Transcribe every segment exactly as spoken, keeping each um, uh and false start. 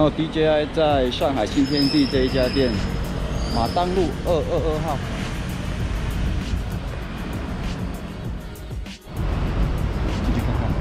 后 D J I 在上海新天地这一家店，马当路二二二号。进去看看。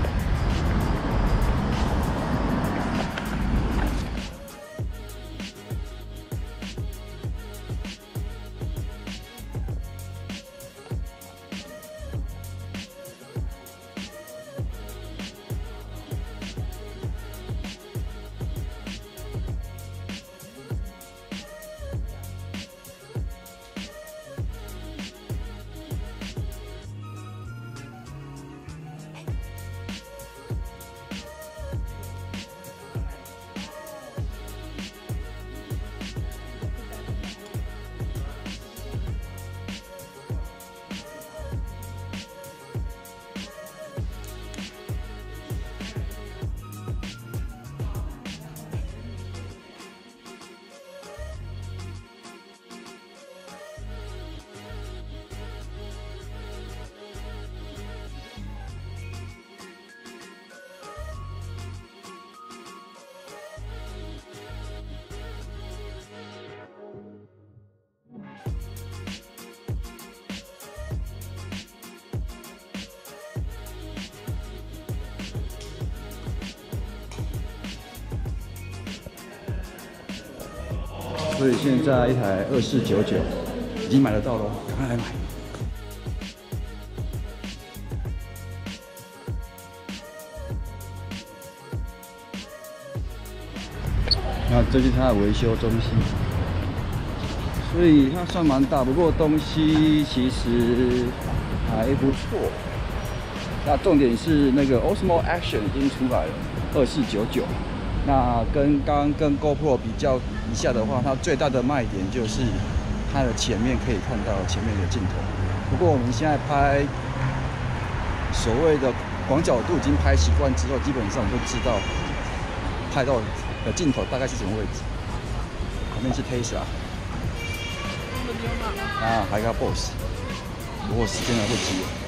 所以现在一台二四九九已经买得到喽，赶快来买！那这是它的维修中心，所以它算蛮大，不过东西其实还不错。那重点是那个 Osmo Action 已经出来了，二四九九。那跟刚刚跟 GoPro 比较一下的话，它最大的卖点就是它的前面可以看到前面的镜头。不过我们现在拍所谓的广角度已经拍习惯之后，基本上我们就知道拍到的镜头大概是什么位置。旁边是 Tesla， 啊，还有个 Boss， 不过时间来不及了。